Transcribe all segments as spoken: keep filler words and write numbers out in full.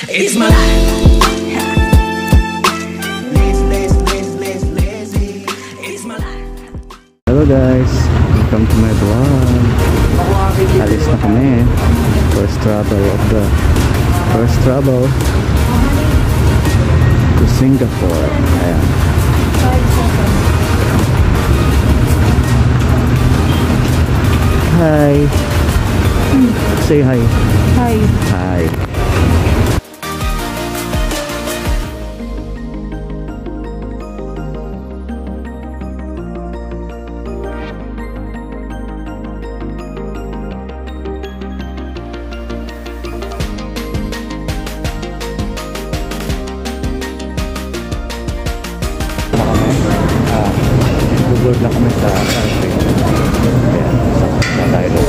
It's my life. Hello guys, welcome to my vlog. Alis na kami. First travel of the First travel to Singapore. Ayan. Hi. Say hi. Hi. Hi. Good na kami sa country. Ayan, sa Thailand.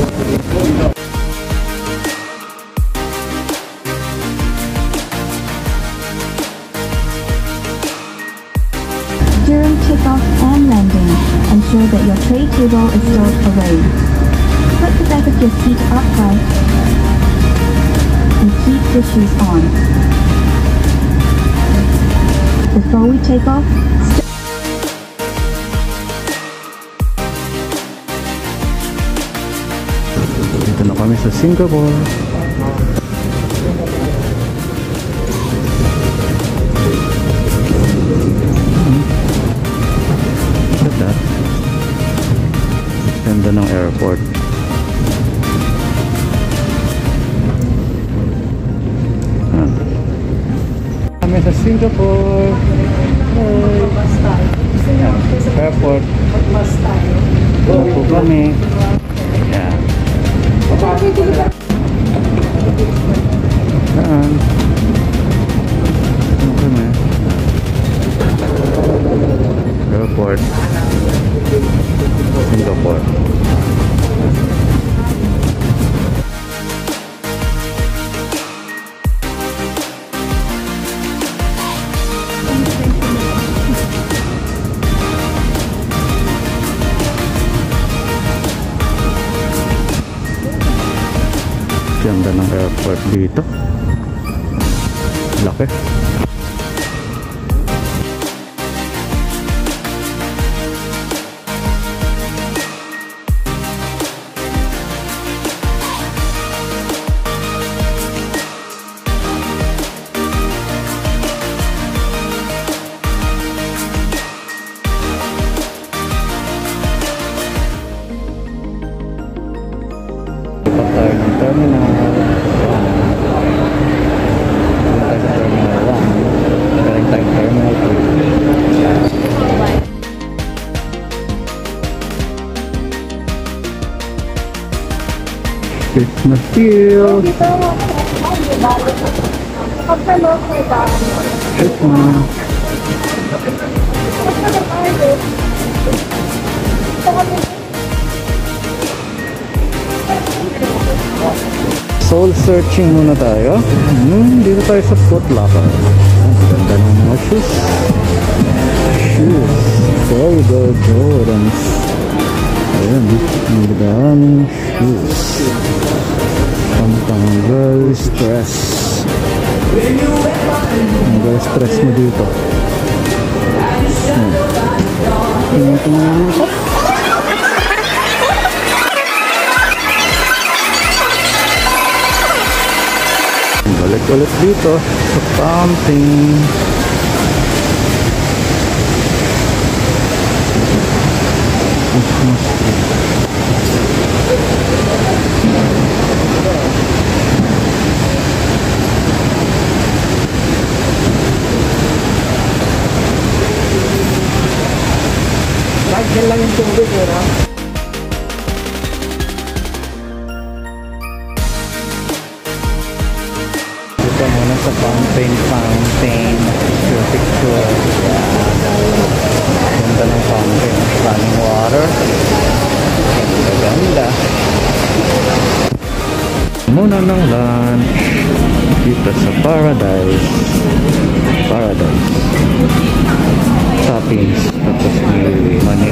During takeoff and landing, ensure that your tray table is stowed away. Put the back of your seat upright and keep your shoes on. Before we take off, Dito na kami sa Singapore. Look at that. Ganda ng airport. Ah. Kami sa Singapore. Hi. Airport. Ano po kami? Yeah. Saan? Ano kami? Airport Singapore. Ganda ng airport dito. Laki. Lipat tayo ng terminal. Christmas field. Christmas. Soul searching muna tayo. Hmm, dito tayo sa Foot Locker. Ganda ng mga shoes. Shoes. Very good Jordans. Ayan, ang daming shoes. Pantang girls dress. Ang girls dress mo dito. Hmm. Balik ulit dito sa pumping. Lagyan lang yung tubig, no? Dito muna sa fountain, fountain. Picture, picture. Ganda ng fountain. Running water. Ganda, ganda. Muna ng lunch. Dito sa Paradise. Paradise. Toppings. Tapos may money.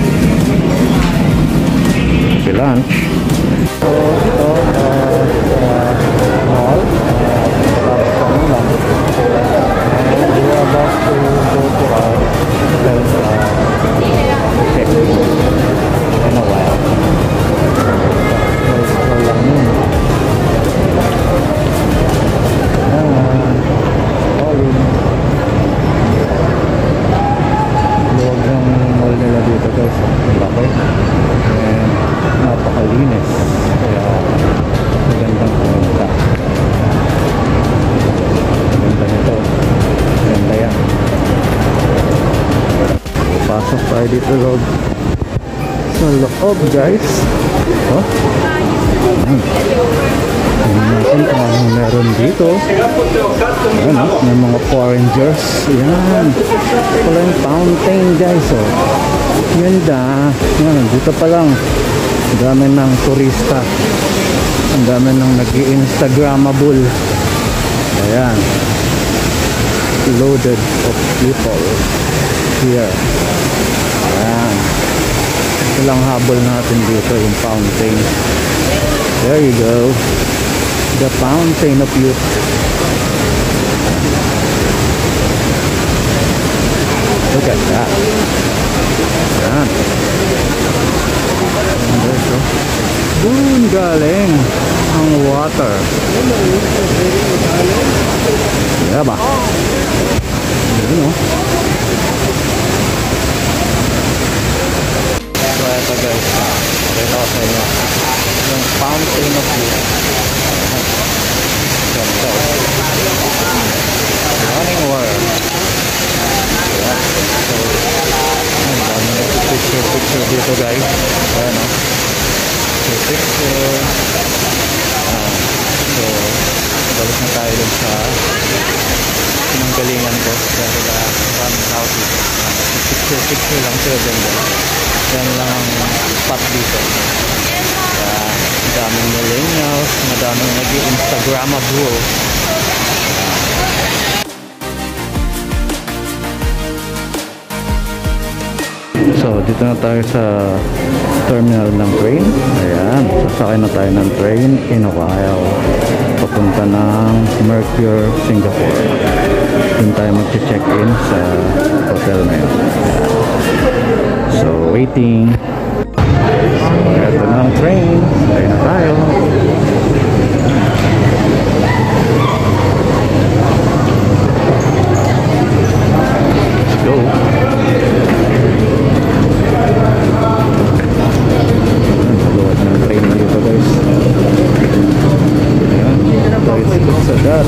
Okay, lunch. So, ito, uh, uh, mall. Uh, tayo dito loob. Sa loob guys. Oh. Ayan. Tingnan natin kung anong meron dito. Ayan oh, may mga foragers. Ayan. Wala yung fountain guys oh. Ganda. Ayan, dito pa lang. Ang dami ng turista. Ang dami ng nag-i-instagramable. Ayan. Loaded of people here. Ayan. Ito lang habol natin dito yung fountain. There you go. The fountain of youth. Look at that. Ayan. Dito. Doon galing ang water. Yeah ba? Yun o. So ito guys, ito ko sa inyo yung fountain of youth. Ganda o. Running water. Yeah. So ang dami na picture picture dito guys. Ayan o. Picture. Ah, so balik na tayo dun sa pinanggalingan ko dahil uh, maraming tao dito. Uh, picture picture lang sila dyan guys. Yan lang ang spot dito. Kaya madaming millennials, madaming nag-i-instagramable. So dito na tayo sa terminal ng train. Ayan, sasakay na tayo ng train in Ohio papunta ng Mercure, Singapore. Doon tayo mag-check-in sa hotel na yun. So waiting. So eto na ang train. Sakay na tayo. Let's go. Sa dat.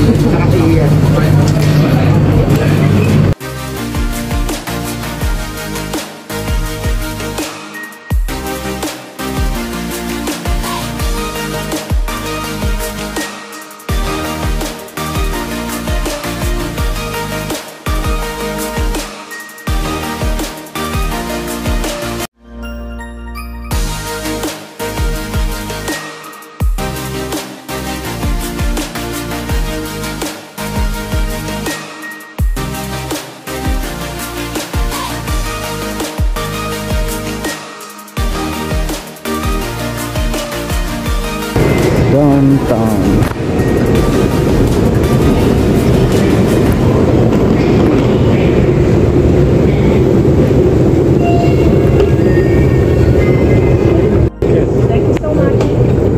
Downtown. Thank you so much.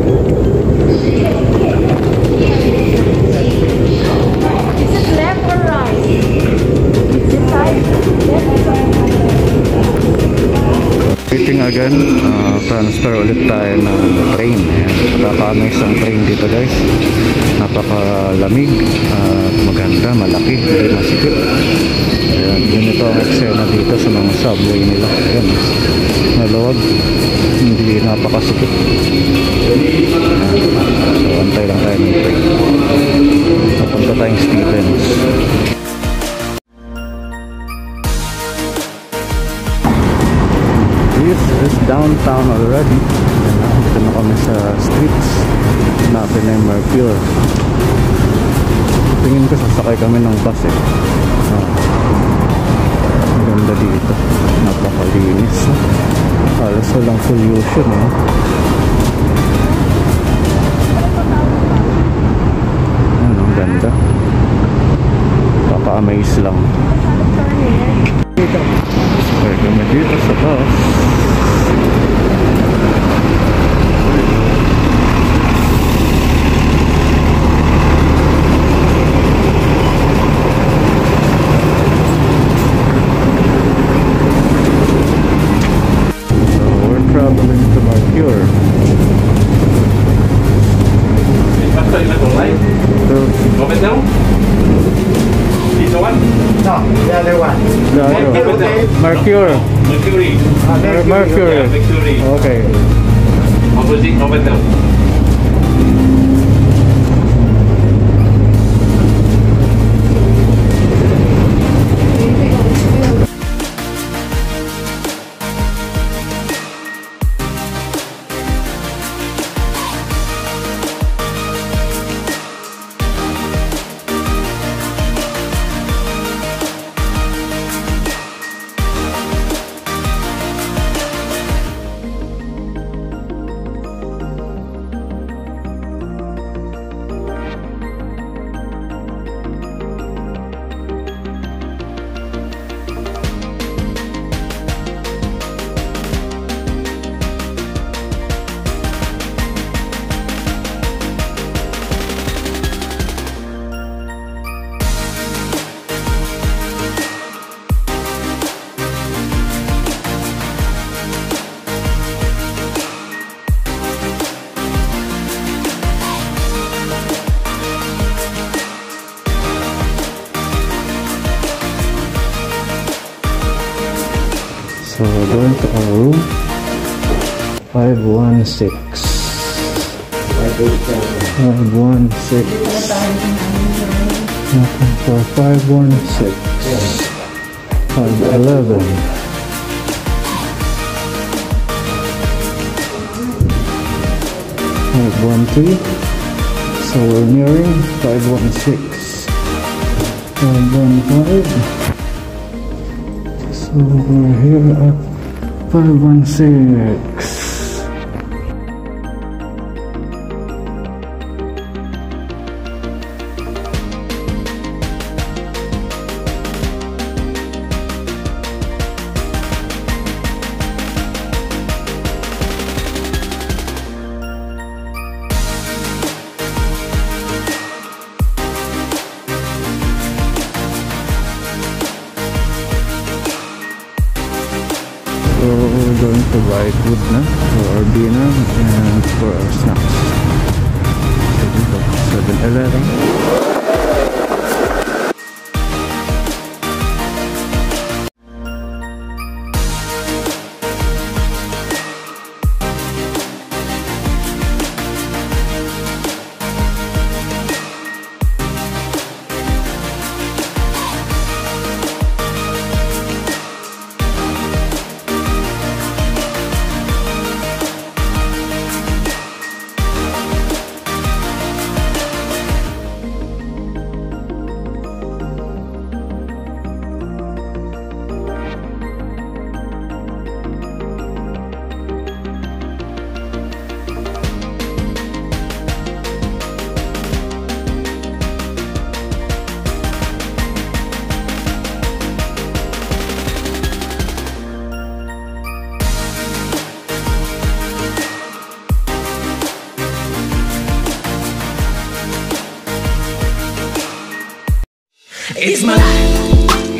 Is it left or right? This side? Waiting again, uh, transfer ulit tayo ng train. Nakaka may isang train dito guys. Napakalamig at uh, maganda, malaki, hindi masikip. Ayan, ganito ang eksena dito sa mga subway nila. Ayan, maluwag, hindi napakasikip. So antay lang tayo ng train. Napunta tayong Stevens. This is downtown already. Dito na kami sa streets natin ng Mercure. Tingin ko sasakay kami ng bus eh. Ah, maganda dito, napakalinis. Halos walang pollution eh. Ano, ang ganda. Kaka-amaze lang. Sakay kami dito sa bus. Traveling to Mercure. Basta ir online? So, Vamos então? Isso the one? No, the other one. The other one. Okay. Mercury. Mercury. Ah, Mer- Mercury. Yeah, Mercury. Mercury. Okay. Opposite Novotel. So we're going to our room. five one six. five one six. Looking for five one six. five eleven. five one three. So we're nearing five one six. five one five. So we're here at five one six. So we're going to buy food na for our dinner and for our snacks. So dito, seven eleven. It's my life.